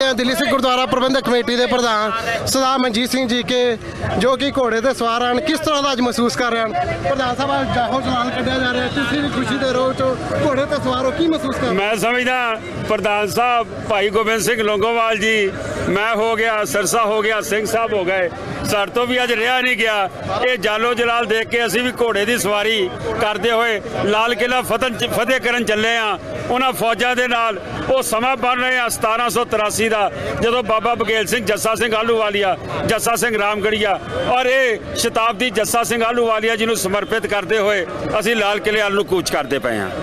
दिल्ली सिख गुरुद्वारा प्रबंधक कमेटी के प्रधान सरदार मनजीत सिंह जी के जो कि घोड़े ते सवार हैं, किस तरह का अज महसूस कर रहे हैं? प्रधान साहब जाहो चलान कढ़िया जा रहा है, तुसीं भी खुशी दे रोह चो घोड़े ते सवार हो, की महसूस कर? मैं समझदा प्रधान साहब भाई गोबिंद सिंह लोंगोवाल जी, मैं हो गया, सिरसा हो गया, सिंह साहब हो गए, साडे तो भी अज रहा नहीं गया। ये जालो जलाल देख के असीं भी घोड़े की सवारी करते हुए लाल किला फतेह करन चले हाँ। उन्होंने फौजा के नाल वो समा बन रहे हैं 1783 का, जो बाबा बघेल सिंह, जस्सा सिंह आलूवालिया, जस्सा सिंह रामगढ़िया और ये शताब्दी जस्सा सिंह आलूवालिया जी को समर्पित करते हुए असीं लाल किले वाल नूं कूच करते पे हैं।